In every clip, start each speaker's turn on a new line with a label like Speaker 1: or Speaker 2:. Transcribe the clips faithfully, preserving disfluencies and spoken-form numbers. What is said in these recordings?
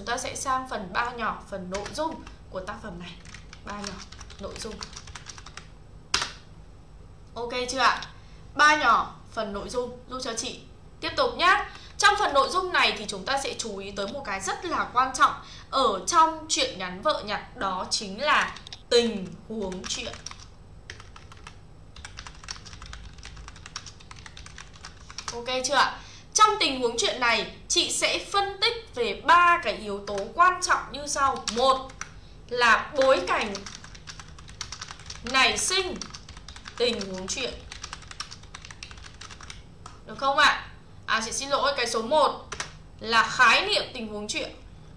Speaker 1: ta sẽ sang phần ba nhỏ, phần nội dung của tác phẩm này. Ba nhỏ, nội dung. Ok chưa ạ? Ba nhỏ, phần nội dung giúp cho chị. Tiếp tục nhá. Trong phần nội dung này thì chúng ta sẽ chú ý tới một cái rất là quan trọng ở trong truyện ngắn Vợ Nhặt, đó chính là tình huống truyện. Ok chưa ạ? Trong tình huống truyện này, chị sẽ phân tích về ba cái yếu tố quan trọng như sau. Một là bối cảnh nảy sinh tình huống truyện. Được không ạ? À chị xin lỗi, cái số một là khái niệm tình huống truyện.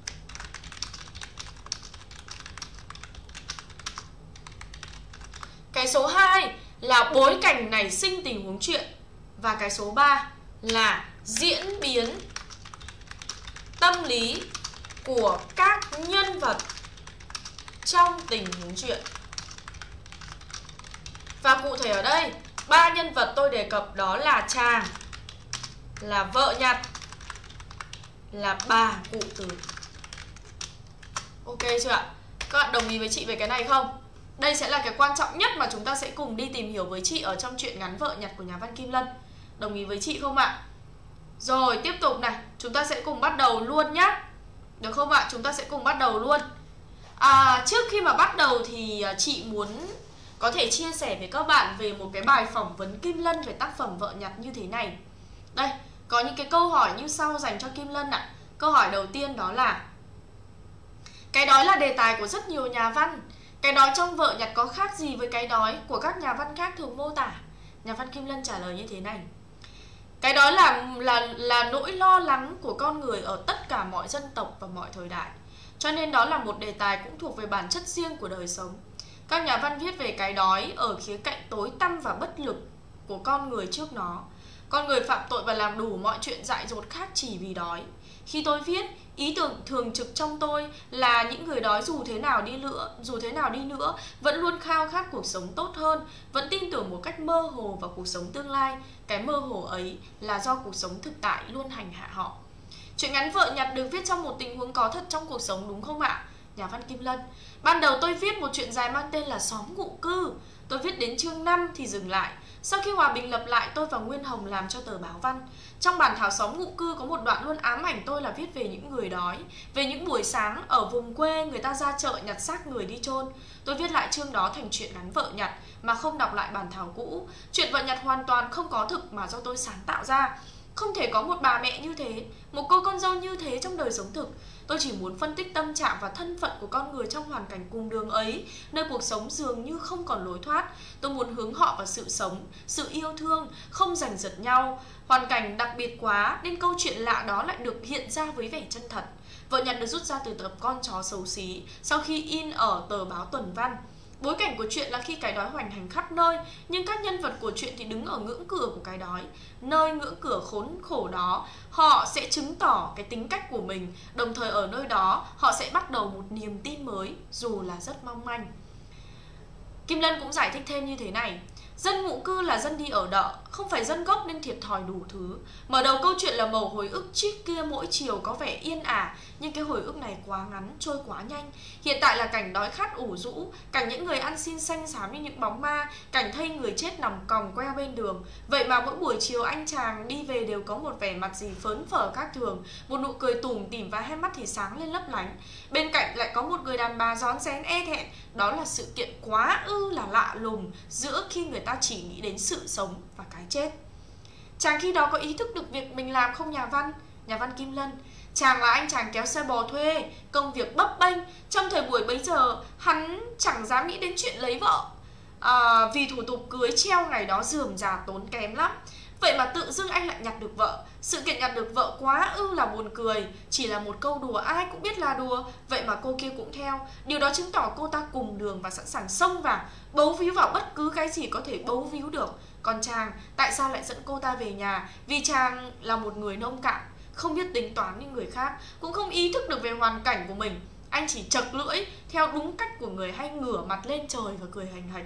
Speaker 1: Cái số hai là bối cảnh nảy sinh tình huống truyện. Và cái số ba là diễn biến tâm lý của các nhân vật trong tình huống truyện. Và cụ thể ở đây, ba nhân vật tôi đề cập đó là chàng, là vợ nhặt, là bà cụ tử. Ok chưa ạ? Các bạn đồng ý với chị về cái này không? Đây sẽ là cái quan trọng nhất mà chúng ta sẽ cùng đi tìm hiểu với chị ở trong truyện ngắn Vợ Nhặt của nhà văn Kim Lân. Đồng ý với chị không ạ? Rồi tiếp tục này, chúng ta sẽ cùng bắt đầu luôn nhá. Được không ạ? Chúng ta sẽ cùng bắt đầu luôn. À, trước khi mà bắt đầu thì chị muốn có thể chia sẻ với các bạn về một cái bài phỏng vấn Kim Lân về tác phẩm Vợ Nhặt như thế này. Đây, có những cái câu hỏi như sau dành cho Kim Lân ạ. Câu hỏi đầu tiên đó là: cái đói là đề tài của rất nhiều nhà văn. Cái đói trong Vợ Nhặt có khác gì với cái đói của các nhà văn khác thường mô tả? Nhà văn Kim Lân trả lời như thế này: cái đó là, là, là nỗi lo lắng của con người ở tất cả mọi dân tộc và mọi thời đại. Cho nên đó là một đề tài cũng thuộc về bản chất riêng của đời sống. Các nhà văn viết về cái đói ở khía cạnh tối tăm và bất lực của con người trước nó. Con người phạm tội và làm đủ mọi chuyện dại dột khác chỉ vì đói. Khi tôi viết, ý tưởng thường trực trong tôi là những người đói dù thế nào đi nữa, dù thế nào đi nữa vẫn luôn khao khát cuộc sống tốt hơn, vẫn tin tưởng một cách mơ hồ vào cuộc sống tương lai. Cái mơ hồ ấy là do cuộc sống thực tại luôn hành hạ họ. Truyện ngắn Vợ Nhặt được viết trong một tình huống có thật trong cuộc sống, đúng không ạ? Nhà văn Kim Lân: ban đầu tôi viết một truyện dài mang tên là Xóm Ngụ Cư. Tôi viết đến chương năm thì dừng lại. Sau khi hòa bình lập lại, tôi và Nguyên Hồng làm cho tờ báo văn. Trong bản thảo Xóm Ngụ Cư có một đoạn luôn ám ảnh tôi là viết về những người đói, về những buổi sáng ở vùng quê người ta ra chợ nhặt xác người đi chôn. Tôi viết lại chương đó thành truyện ngắn Vợ Nhặt mà không đọc lại bản thảo cũ. Chuyện Vợ Nhặt hoàn toàn không có thực mà do tôi sáng tạo ra. Không thể có một bà mẹ như thế, một cô con dâu như thế trong đời sống thực. Tôi chỉ muốn phân tích tâm trạng và thân phận của con người trong hoàn cảnh cùng đường ấy, nơi cuộc sống dường như không còn lối thoát. Tôi muốn hướng họ vào sự sống, sự yêu thương, không giành giật nhau. Hoàn cảnh đặc biệt quá nên câu chuyện lạ đó lại được hiện ra với vẻ chân thật. Vợ Nhặt được rút ra từ tập Con Chó Xấu Xí sau khi in ở tờ báo Tuần Văn. Bối cảnh của chuyện là khi cái đói hoành hành khắp nơi, nhưng các nhân vật của chuyện thì đứng ở ngưỡng cửa của cái đói. Nơi ngưỡng cửa khốn khổ đó, họ sẽ chứng tỏ cái tính cách của mình. Đồng thời ở nơi đó, họ sẽ bắt đầu một niềm tin mới, dù là rất mong manh. Kim Lân cũng giải thích thêm như thế này: dân ngụ cư là dân đi ở đợ, không phải dân gốc nên thiệt thòi đủ thứ. Mở đầu câu chuyện là mẩu hồi ức trước kia mỗi chiều có vẻ yên ả, nhưng cái hồi ức này quá ngắn, trôi quá nhanh. Hiện tại là cảnh đói khát ủ rũ, cảnh những người ăn xin xanh xám như những bóng ma, cảnh thây người chết nằm còng queo bên đường. Vậy mà mỗi buổi chiều anh chàng đi về đều có một vẻ mặt gì phớn phở khác thường, một nụ cười tủm tỉm và hai mắt thì sáng lên lấp lánh. Bên cạnh lại có một người đàn bà rón rén e thẹn. Đó là sự kiện quá ư là lạ lùng giữa khi người ta chỉ nghĩ đến sự sống và cái chết. Chàng khi đó có ý thức được việc mình làm không nhà văn? Nhà văn Kim Lân: chàng là anh chàng kéo xe bò thuê, công việc bấp bênh. Trong thời buổi bấy giờ, hắn chẳng dám nghĩ đến chuyện lấy vợ, à, vì thủ tục cưới treo ngày đó rườm rà tốn kém lắm. Vậy mà tự dưng anh lại nhặt được vợ. Sự kiện nhặt được vợ quá ư là buồn cười. Chỉ là một câu đùa ai cũng biết là đùa, vậy mà cô kia cũng theo. Điều đó chứng tỏ cô ta cùng đường và sẵn sàng xông vào, bấu víu vào bất cứ cái gì có thể bấu víu được. Còn chàng, tại sao lại dẫn cô ta về nhà? Vì chàng là một người nông cạn, không biết tính toán như người khác, cũng không ý thức được về hoàn cảnh của mình. Anh chỉ chật lưỡi theo đúng cách của người hay ngửa mặt lên trời và cười hành hạch.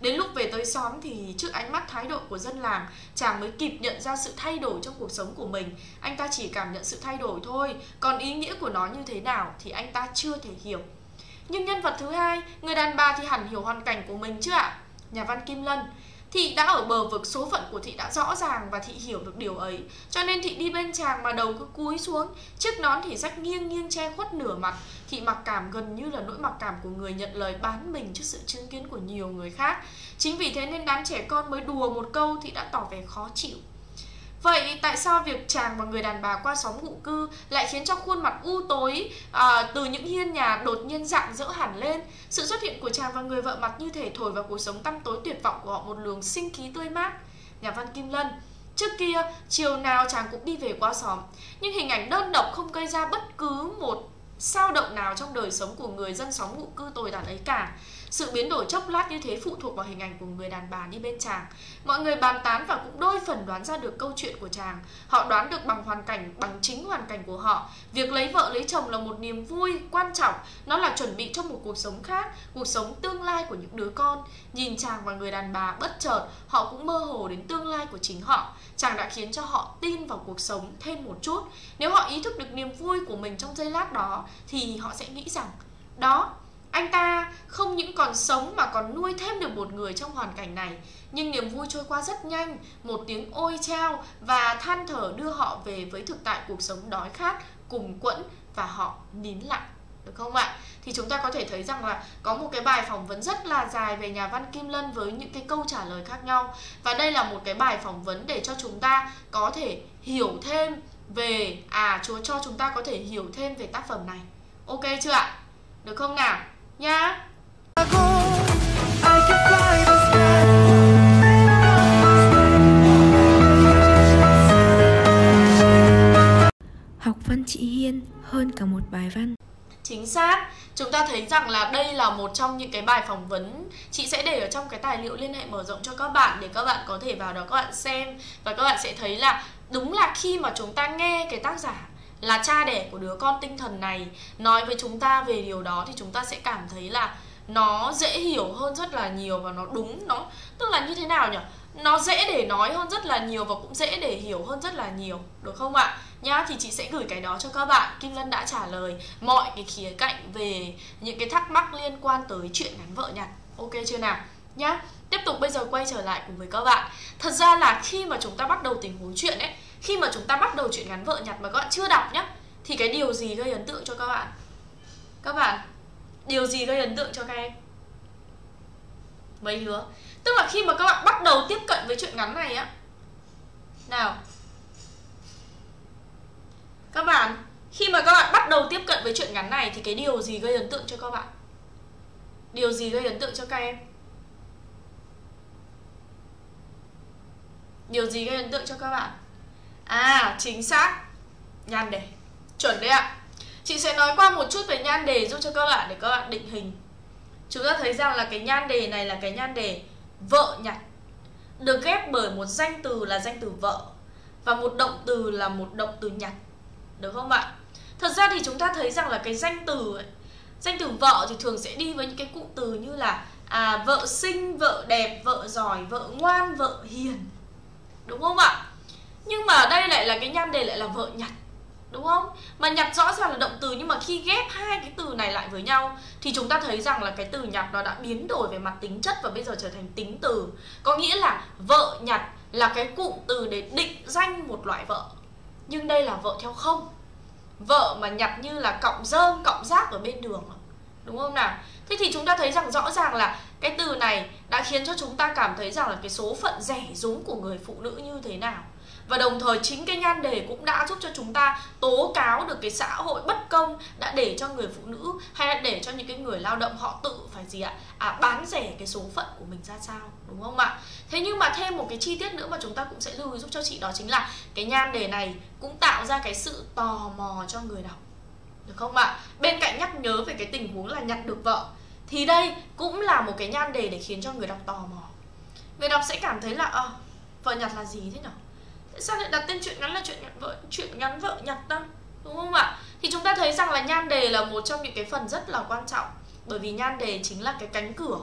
Speaker 1: Đến lúc về tới xóm thì trước ánh mắt thái độ của dân làng, chàng mới kịp nhận ra sự thay đổi trong cuộc sống của mình. Anh ta chỉ cảm nhận sự thay đổi thôi, còn ý nghĩa của nó như thế nào thì anh ta chưa thể hiểu. Nhưng nhân vật thứ hai, người đàn bà thì hẳn hiểu hoàn cảnh của mình chứ ạ. Nhà văn Kim Lân. Thị đã ở bờ vực, số phận của Thị đã rõ ràng và Thị hiểu được điều ấy. Cho nên Thị đi bên chàng mà đầu cứ cúi xuống, chiếc nón thì rách nghiêng nghiêng che khuất nửa mặt. Thị mặc cảm gần như là nỗi mặc cảm của người nhận lời bán mình trước sự chứng kiến của nhiều người khác. Chính vì thế nên đám trẻ con mới đùa một câu Thị đã tỏ vẻ khó chịu. Vậy tại sao việc chàng và người đàn bà qua xóm ngụ cư lại khiến cho khuôn mặt u tối à, từ những hiên nhà đột nhiên rạng rỡ hẳn lên? Sự xuất hiện của chàng và người vợ mặt như thể thổi vào cuộc sống tăm tối tuyệt vọng của họ một luồng sinh khí tươi mát. Nhà văn Kim Lân. Trước kia, chiều nào chàng cũng đi về qua xóm, nhưng hình ảnh đơn độc không gây ra bất cứ một sao động nào trong đời sống của người dân xóm ngụ cư tồi tàn ấy cả. Sự biến đổi chốc lát như thế phụ thuộc vào hình ảnh của người đàn bà đi bên chàng. Mọi người bàn tán và cũng đôi phần đoán ra được câu chuyện của chàng. Họ đoán được bằng hoàn cảnh, bằng chính hoàn cảnh của họ. Việc lấy vợ lấy chồng là một niềm vui quan trọng. Nó là chuẩn bị cho một cuộc sống khác, cuộc sống tương lai của những đứa con. Nhìn chàng và người đàn bà bất chợt, họ cũng mơ hồ đến tương lai của chính họ. Chàng đã khiến cho họ tin vào cuộc sống thêm một chút. Nếu họ ý thức được niềm vui của mình trong giây lát đó thì họ sẽ nghĩ rằng đó, anh ta không những còn sống mà còn nuôi thêm được một người trong hoàn cảnh này. Nhưng niềm vui trôi qua rất nhanh, một tiếng ôi chao và than thở đưa họ về với thực tại cuộc sống đói khát, cùng quẫn và họ nín lặng. Được không ạ? Thì chúng ta có thể thấy rằng là có một cái bài phỏng vấn rất là dài về nhà văn Kim Lân với những cái câu trả lời khác nhau. Và đây là một cái bài phỏng vấn để cho chúng ta có thể hiểu thêm về, à, Chúa cho chúng ta có thể hiểu thêm về tác phẩm này. Ok chưa ạ? Được không nào? Nha.
Speaker 2: Học văn chị Hiên hơn cả một bài văn.
Speaker 1: Chính xác. Chúng ta thấy rằng là đây là một trong những cái bài phỏng vấn. Chị sẽ để ở trong cái tài liệu liên hệ mở rộng cho các bạn, để các bạn có thể vào đó các bạn xem. Và các bạn sẽ thấy là đúng là khi mà chúng ta nghe cái tác giả là cha đẻ của đứa con tinh thần này nói với chúng ta về điều đó, thì chúng ta sẽ cảm thấy là nó dễ hiểu hơn rất là nhiều. Và nó đúng, nó tức là như thế nào nhỉ? Nó dễ để nói hơn rất là nhiều và cũng dễ để hiểu hơn rất là nhiều. Được không ạ? Nhá, thì chị sẽ gửi cái đó cho các bạn. Kim Lân đã trả lời mọi cái khía cạnh về những cái thắc mắc liên quan tới chuyện ngắn vợ nhặt. Ok chưa nào? Nhá, tiếp tục bây giờ quay trở lại cùng với các bạn. Thật ra là khi mà chúng ta bắt đầu tình huống chuyện ấy, khi mà chúng ta bắt đầu chuyện ngắn vợ nhặt mà các bạn chưa đọc nhá, thì cái điều gì gây ấn tượng cho các bạn? Các bạn, điều gì gây ấn tượng cho các em? Mấy đứa? Tức là khi mà các bạn bắt đầu tiếp cận với chuyện ngắn này á, nào, các bạn, khi mà các bạn bắt đầu tiếp cận với chuyện ngắn này thì cái điều gì gây ấn tượng cho các bạn? Điều gì gây ấn tượng cho các em? Điều gì gây ấn tượng cho các bạn? À, chính xác, nhan đề. Chuẩn đấy ạ. Chị sẽ nói qua một chút về nhan đề giúp cho các bạn để các bạn định hình. Chúng ta thấy rằng là cái nhan đề này là cái nhan đề vợ nhặt, được ghép bởi một danh từ là danh từ vợ và một động từ là một động từ nhặt. Được không ạ? Thật ra thì chúng ta thấy rằng là cái danh từ ấy, danh từ vợ thì thường sẽ đi với những cái cụm từ như là à, vợ xinh, vợ đẹp, vợ giỏi, vợ ngoan, vợ hiền. Đúng không ạ? Nhưng mà ở đây lại là cái nhan đề lại là vợ nhặt. Đúng không? Mà nhặt rõ ràng là động từ, nhưng mà khi ghép hai cái từ này lại với nhau thì chúng ta thấy rằng là cái từ nhặt nó đã biến đổi về mặt tính chất và bây giờ trở thành tính từ. Có nghĩa là vợ nhặt là cái cụm từ để định danh một loại vợ, nhưng đây là vợ theo không. Vợ mà nhặt như là cọng rơm, cọng rác ở bên đường. Đúng không nào? Thế thì chúng ta thấy rằng rõ ràng là cái từ này đã khiến cho chúng ta cảm thấy rằng là cái số phận rẻ rúng của người phụ nữ như thế nào. Và đồng thời chính cái nhan đề cũng đã giúp cho chúng ta tố cáo được cái xã hội bất công đã để cho người phụ nữ hay là để cho những cái người lao động họ tự phải gì ạ? À, bán rẻ cái số phận của mình ra sao, đúng không ạ? Thế nhưng mà thêm một cái chi tiết nữa mà chúng ta cũng sẽ lưu ý giúp cho chị, đó chính là cái nhan đề này cũng tạo ra cái sự tò mò cho người đọc. Được không ạ? Bên cạnh nhắc nhớ về cái tình huống là nhặt được vợ thì đây cũng là một cái nhan đề để khiến cho người đọc tò mò. Người đọc sẽ cảm thấy là à, vợ nhặt là gì thế nhỉ? Tại sao lại đặt tên chuyện ngắn là chuyện nhặt vợ, chuyện ngắn vợ nhặt ta? Đúng không ạ? Thì chúng ta thấy rằng là nhan đề là một trong những cái phần rất là quan trọng. Bởi vì nhan đề chính là cái cánh cửa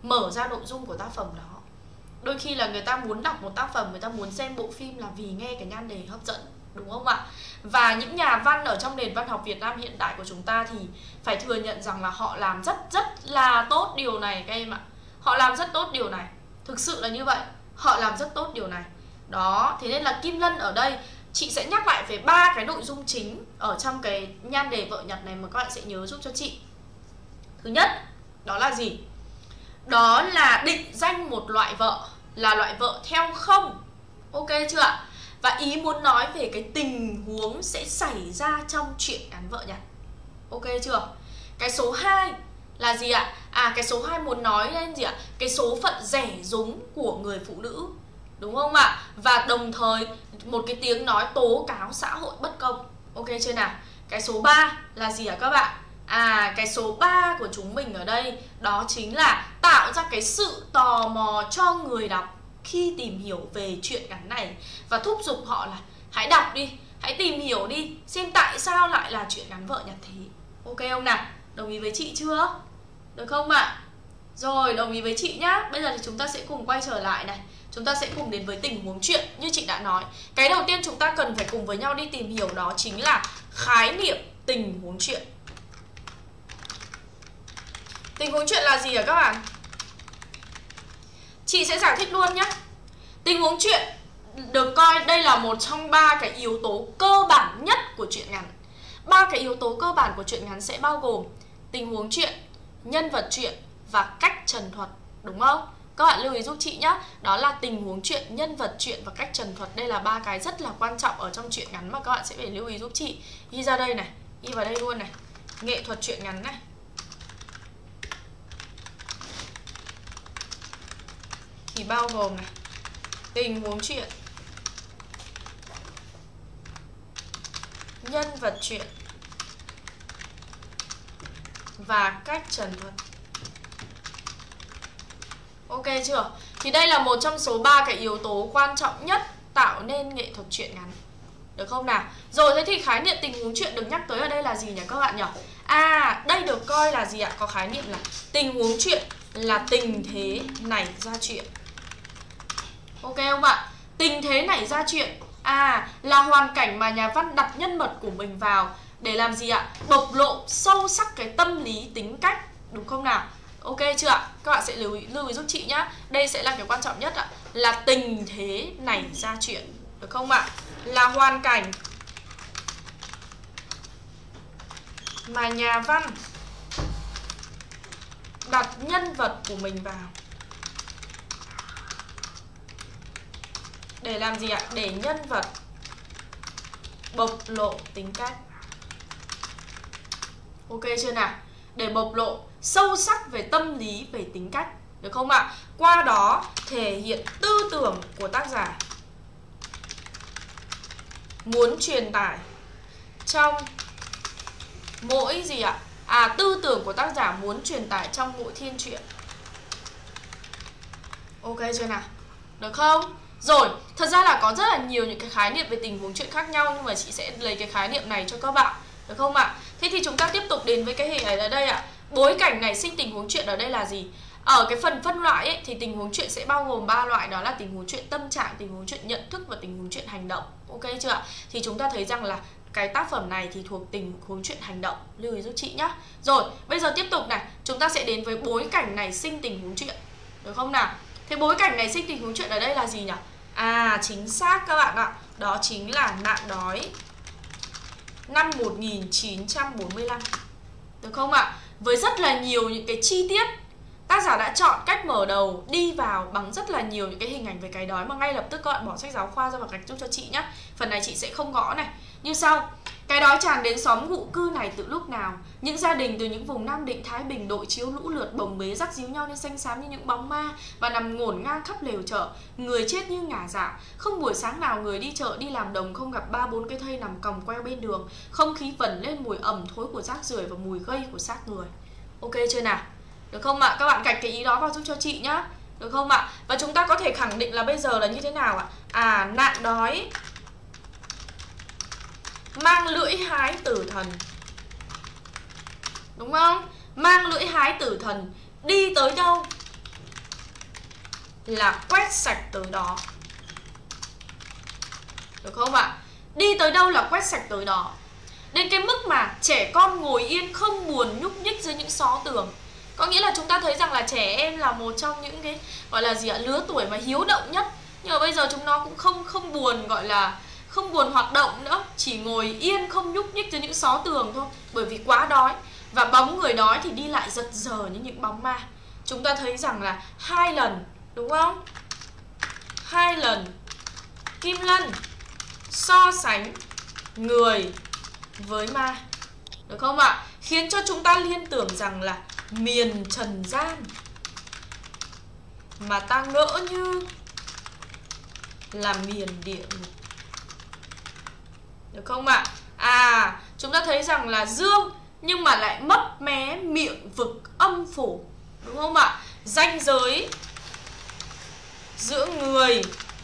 Speaker 1: mở ra nội dung của tác phẩm đó. Đôi khi là người ta muốn đọc một tác phẩm, người ta muốn xem bộ phim là vì nghe cái nhan đề hấp dẫn, đúng không ạ? Và những nhà văn ở trong nền văn học Việt Nam hiện đại của chúng ta thì phải thừa nhận rằng là họ làm rất rất là tốt điều này các em ạ. Họ làm rất tốt điều này. Thực sự là như vậy, họ làm rất tốt điều này. Đó, thế nên là Kim Lân ở đây chị sẽ nhắc lại về ba cái nội dung chính ở trong cái nhan đề Vợ Nhặt này mà các bạn sẽ nhớ giúp cho chị. Thứ nhất, đó là gì? Đó là định danh một loại vợ là loại vợ theo không. Ok chưa ạ? Và ý muốn nói về cái tình huống sẽ xảy ra trong truyện ngắn Vợ Nhặt. Ok chưa? Cái số hai là gì ạ? À, cái số hai muốn nói lên gì ạ? Cái số phận rẻ rúng của người phụ nữ, đúng không ạ? Và đồng thời một cái tiếng nói tố cáo xã hội bất công. Ok chưa nào? Cái số ba là gì ạ các bạn? À, cái số ba của chúng mình ở đây đó chính là tạo ra cái sự tò mò cho người đọc khi tìm hiểu về truyện ngắn này, và thúc giục họ là hãy đọc đi, hãy tìm hiểu đi, xem tại sao lại là truyện ngắn Vợ Nhặt thế. Ok không nào? Đồng ý với chị chưa? Được không ạ? Rồi, đồng ý với chị nhá. Bây giờ thì chúng ta sẽ cùng quay trở lại này. Chúng ta sẽ cùng đến với tình huống truyện. Như chị đã nói, cái đầu tiên chúng ta cần phải cùng với nhau đi tìm hiểu đó chính là khái niệm tình huống truyện. Tình huống truyện là gì hả các bạn? Chị sẽ giải thích luôn nhé. Tình huống truyện được coi đây là một trong ba cái yếu tố cơ bản nhất của truyện ngắn. Ba cái yếu tố cơ bản của truyện ngắn sẽ bao gồm tình huống truyện, nhân vật truyện và cách trần thuật, đúng không? Các bạn lưu ý giúp chị nhé. Đó là tình huống truyện, nhân vật truyện và cách trần thuật. Đây là ba cái rất là quan trọng ở trong truyện ngắn mà các bạn sẽ phải lưu ý giúp chị. Ghi ra đây này, ghi vào đây luôn này. Nghệ thuật truyện ngắn này. Thì bao gồm này, tình huống truyện, nhân vật truyện và cách trần thuật. Ok chưa? Thì đây là một trong số ba cái yếu tố quan trọng nhất tạo nên nghệ thuật truyện ngắn. Được không nào? Rồi, thế thì khái niệm tình huống truyện được nhắc tới ở đây là gì nhỉ các bạn nhỉ? À, đây được coi là gì ạ? Có khái niệm là tình huống truyện là tình thế nảy ra chuyện. Ok không ạ? Tình thế nảy ra chuyện à là hoàn cảnh mà nhà văn đặt nhân vật của mình vào để làm gì ạ? Bộc lộ sâu sắc cái tâm lý tính cách, đúng không nào? Ok chưa ạ? Các bạn sẽ lưu ý, lưu ý giúp chị nhá. Đây sẽ là cái quan trọng nhất ạ, là tình thế nảy ra chuyện, được không ạ? Là hoàn cảnh mà nhà văn đặt nhân vật của mình vào để làm gì ạ? Để nhân vật bộc lộ tính cách. Ok chưa nào? Để bộc lộ sâu sắc về tâm lý, về tính cách, được không ạ? Qua đó thể hiện tư tưởng của tác giả muốn truyền tải trong mỗi gì ạ? À, tư tưởng của tác giả muốn truyền tải trong mỗi thiên truyện. Ok chưa nào? Được không? Rồi, thật ra là có rất là nhiều những cái khái niệm về tình huống truyện khác nhau, nhưng mà chị sẽ lấy cái khái niệm này cho các bạn, được không ạ? Thế thì chúng ta tiếp tục đến với cái hình ảnh ở đây ạ. Bối cảnh nảy sinh tình huống truyện ở đây là gì? Ở cái phần phân loại ấy, thì tình huống truyện sẽ bao gồm ba loại, đó là tình huống truyện tâm trạng, tình huống truyện nhận thức và tình huống truyện hành động. Ok chưa ạ? Thì chúng ta thấy rằng là cái tác phẩm này thì thuộc tình huống truyện hành động, lưu ý giúp chị nhá. Rồi, bây giờ tiếp tục này, chúng ta sẽ đến với bối cảnh nảy sinh tình huống truyện, được không nào? Thế bối cảnh nảy sinh tình huống truyện ở đây là gì nhỉ? À, chính xác các bạn ạ. Đó chính là nạn đói năm một nghìn chín trăm bốn mươi lăm. Được không ạ? Với rất là nhiều những cái chi tiết, tác giả đã chọn cách mở đầu đi vào bằng rất là nhiều những cái hình ảnh về cái đói mà ngay lập tức các bạn bỏ sách giáo khoa ra và gạch giúp cho chị nhé. Phần này chị sẽ không gõ này. Như sau: cái đói tràn đến xóm ngụ cư này từ lúc nào? Những gia đình từ những vùng Nam Định, Thái Bình đội chiếu lũ lượt bồng bế dắt díu nhau lên xanh xám như những bóng ma và nằm ngổn ngang khắp lều chợ, người chết như ngả dạ. Không buổi sáng nào người đi chợ đi làm đồng không gặp ba bốn cái thây nằm còng queo bên đường. Không khí vẩn lên mùi ẩm thối của rác rưởi và mùi gây của xác người. Ok chưa nào? Được không ạ? Các bạn gạch cái ý đó vào giúp cho chị nhá. Được không ạ? Và chúng ta có thể khẳng định là bây giờ là như thế nào ạ? À, nạn đói mang lưỡi hái tử thần, đúng không? Mang lưỡi hái tử thần đi tới đâu là quét sạch tới đó. Được không ạ? Đi tới đâu là quét sạch tới đó. Đến cái mức mà trẻ con ngồi yên không buồn nhúc nhích dưới những xó tường. Có nghĩa là chúng ta thấy rằng là trẻ em là một trong những cái gọi là gì ạ, lứa tuổi mà hiếu động nhất. Nhưng mà bây giờ chúng nó cũng không không buồn, gọi là không buồn hoạt động nữa, chỉ ngồi yên không nhúc nhích dưới những xó tường thôi, bởi vì quá đói. Và bóng người đói thì đi lại giật giờ như những bóng ma. Chúng ta thấy rằng là hai lần, đúng không? Hai lần Kim Lân so sánh người với ma, được không ạ? Khiến cho chúng ta liên tưởng rằng là miền trần gian mà ta ngỡ như là miền địa ngục. Được không ạ? À, chúng ta thấy rằng là dương nhưng mà lại mấp mé miệng vực âm phủ, đúng không ạ? Ranh giới giữa người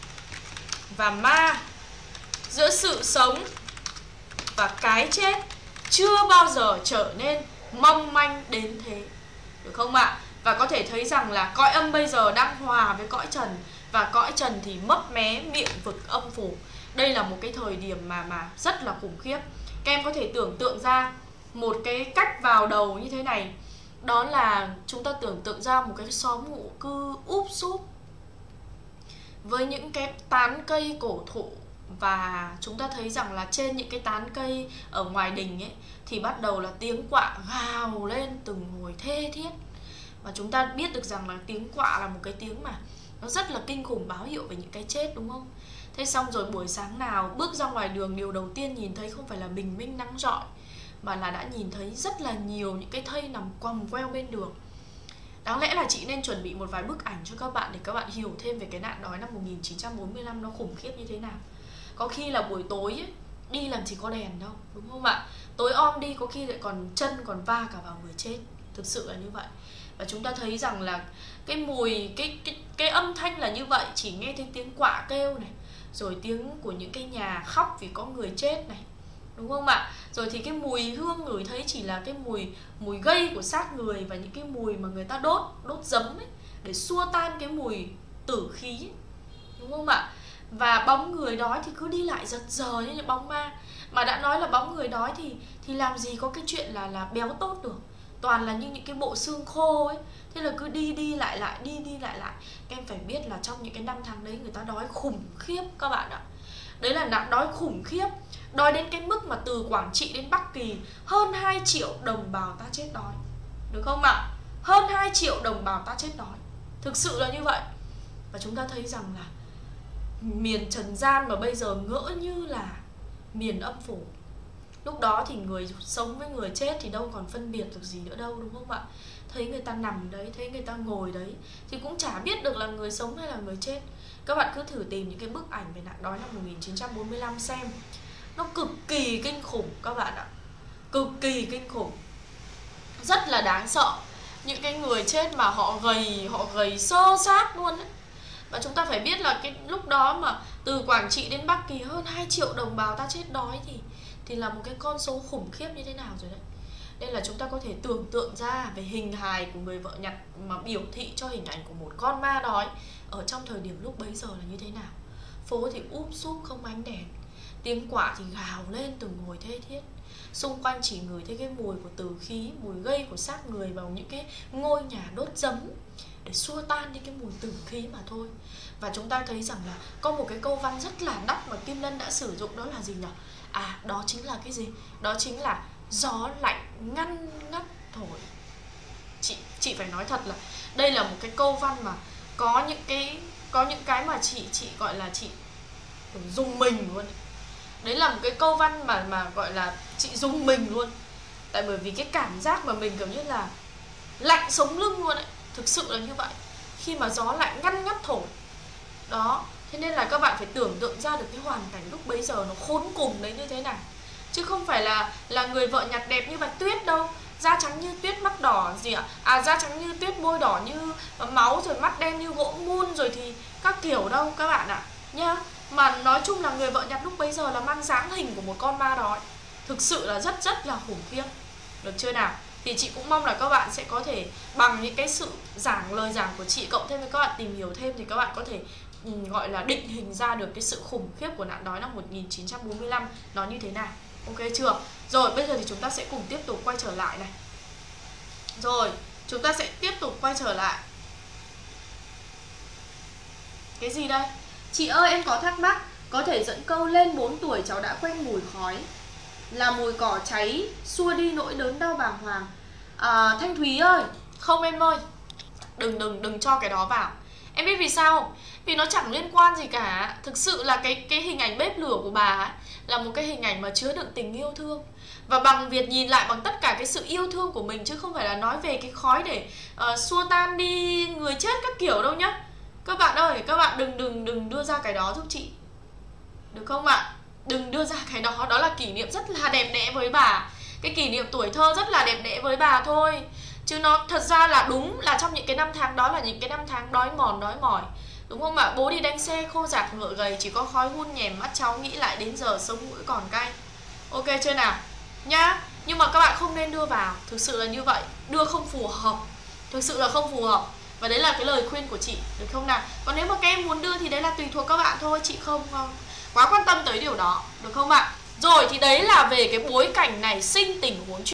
Speaker 1: và ma, giữa sự sống và cái chết chưa bao giờ trở nên mong manh đến thế, được không ạ? Và có thể thấy rằng là cõi âm bây giờ đang hòa với cõi trần, và cõi trần thì mấp mé miệng vực âm phủ. Đây là một cái thời điểm mà mà rất là khủng khiếp. Các em có thể tưởng tượng ra một cái cách vào đầu như thế này. Đó là chúng ta tưởng tượng ra một cái xóm ngụ cư úp súp với những cái tán cây cổ thụ. Và chúng ta thấy rằng là trên những cái tán cây ở ngoài đình ấy thì bắt đầu là tiếng quạ gào lên từng hồi thê thiết. Và chúng ta biết được rằng là tiếng quạ là một cái tiếng mà nó rất là kinh khủng, báo hiệu về những cái chết, đúng không? Thế xong rồi buổi sáng nào bước ra ngoài đường, điều đầu tiên nhìn thấy không phải là bình minh nắng rọi, mà là đã nhìn thấy rất là nhiều những cái thây nằm quằn queo bên đường. Đáng lẽ là chị nên chuẩn bị một vài bức ảnh cho các bạn để các bạn hiểu thêm về cái nạn đói năm một nghìn chín trăm bốn mươi lăm nó khủng khiếp như thế nào. Có khi là buổi tối ấy, đi làm gì có đèn đâu, đúng không ạ? Tối om đi có khi lại còn chân còn va cả vào người chết. Thực sự là như vậy. Và chúng ta thấy rằng là cái mùi, cái, cái, cái âm thanh là như vậy. Chỉ nghe thấy tiếng quạ kêu này, rồi tiếng của những cái nhà khóc vì có người chết này, đúng không ạ? Rồi thì cái mùi hương ngửi thấy chỉ là cái mùi mùi gây của xác người, và những cái mùi mà người ta đốt, đốt giấm ấy, để xua tan cái mùi tử khí ấy, đúng không ạ? Và bóng người đói thì cứ đi lại giật giờ như những bóng ma. Mà đã nói là bóng người đói thì thì làm gì có cái chuyện là là béo tốt được. Toàn là như những cái bộ xương khô ấy. Thế là cứ đi đi lại lại, đi đi lại lại. Các em phải biết là trong những cái năm tháng đấy người ta đói khủng khiếp các bạn ạ. Đấy là nạn đói khủng khiếp. Đói đến cái mức mà từ Quảng Trị đến Bắc Kỳ hơn hai triệu đồng bào ta chết đói, được không ạ? Hơn hai triệu đồng bào ta chết đói. Thực sự là như vậy. Và chúng ta thấy rằng là miền trần gian mà bây giờ ngỡ như là miền âm phủ. Lúc đó thì người sống với người chết thì đâu còn phân biệt được gì nữa đâu, đúng không ạ? Thấy người ta nằm đấy, thấy người ta ngồi đấy thì cũng chả biết được là người sống hay là người chết. Các bạn cứ thử tìm những cái bức ảnh về nạn đói năm một nghìn chín trăm bốn mươi lăm xem. Nó cực kỳ kinh khủng các bạn ạ. Cực kỳ kinh khủng. Rất là đáng sợ. Những cái người chết mà họ gầy, họ gầy xơ xác luôn ấy. Và chúng ta phải biết là cái lúc đó mà từ Quảng Trị đến Bắc Kỳ hơn hai triệu đồng bào ta chết đói thì thì là một cái con số khủng khiếp như thế nào rồi đấy. Nên là chúng ta có thể tưởng tượng ra về hình hài của người vợ nhặt mà biểu thị cho hình ảnh của một con ma đói ở trong thời điểm lúc bấy giờ là như thế nào. Phố thì úp súp không ánh đèn, tiếng quạ thì gào lên từng hồi thê thiết. Xung quanh chỉ ngửi thấy cái mùi của tử khí, mùi gây của xác người vào những cái ngôi nhà đốt giấm để xua tan đi cái mùi tử khí mà thôi. Và chúng ta thấy rằng là có một cái câu văn rất là đắt mà Kim Lân đã sử dụng, đó là gì nhỉ? À, đó chính là cái gì? Đó chính là gió lạnh ngăn ngắt thổi. Chị chị phải nói thật là đây là một cái câu văn mà có những cái có những cái mà chị chị gọi là chị dùng mình luôn. Đấy là một cái câu văn mà mà gọi là chị dùng mình luôn. Tại bởi vì cái cảm giác mà mình kiểu như là lạnh sống lưng luôn ấy. Thực sự là như vậy. Khi mà gió lạnh ngăn ngắt thổi. Đó. Thế nên là các bạn phải tưởng tượng ra được cái hoàn cảnh lúc bấy giờ nó khốn cùng đấy như thế nào. Chứ không phải là là người vợ nhặt đẹp như Bạch Tuyết đâu. Da trắng như tuyết, mắt đỏ gì ạ? À, da trắng như tuyết, môi đỏ như máu, rồi mắt đen như gỗ mun, rồi thì các kiểu đâu các bạn ạ. Nhá. Mà nói chung là người vợ nhặt lúc bấy giờ là mang dáng hình của một con ma đói. Thực sự là rất rất là khủng khiếp. Được chưa nào? thì chị cũng mong là các bạn sẽ có thể bằng những cái sự giảng lời giảng của chị cộng thêm với các bạn tìm hiểu thêm thì các bạn có thể ừ, gọi là định hình ra được cái sự khủng khiếp của nạn đói năm một nghìn chín trăm bốn mươi lăm nó như thế nào. Ok chưa? Rồi bây giờ thì chúng ta sẽ cùng tiếp tục quay trở lại này. Rồi chúng ta sẽ tiếp tục quay trở lại. Cái gì đây? Chị ơi em có thắc mắc, có thể dẫn câu lên bốn tuổi cháu đã quen mùi khói, là mùi cỏ cháy, xua đi nỗi đớn đau bàng hoàng. à, Thanh Thúy ơi, không em ơi, Đừng đừng đừng cho cái đó vào. Em biết vì sao không? Vì nó chẳng liên quan gì cả. Thực sự là cái cái hình ảnh bếp lửa của bà ấy là một cái hình ảnh mà chứa đựng tình yêu thương. Và bằng việc nhìn lại bằng tất cả cái sự yêu thương của mình, chứ không phải là nói về cái khói để uh, xua tan đi người chết các kiểu đâu nhá. Các bạn ơi, các bạn đừng đừng đừng đưa ra cái đó giúp chị, được không ạ? Đừng đưa ra cái đó, đó là kỷ niệm rất là đẹp đẽ với bà. Cái kỷ niệm tuổi thơ rất là đẹp đẽ với bà thôi. Chứ nó thật ra là đúng là trong những cái năm tháng đó là những cái năm tháng đói mòn đói mỏi, đúng không ạ? Bố đi đánh xe khô rạc ngựa gầy, chỉ có khói hun nhèm mắt cháu, nghĩ lại đến giờ sống mũi còn cay. Ok chưa nào? Nhá. Nhưng mà các bạn không nên đưa vào, thực sự là như vậy. Đưa không phù hợp, thực sự là không phù hợp. Và đấy là cái lời khuyên của chị, được không nào? Còn nếu mà các em muốn đưa thì đấy là tùy thuộc các bạn thôi. Chị không, không quá quan tâm tới điều đó, được không ạ? Rồi thì đấy là về cái bối cảnh nảy sinh tình huống chuyện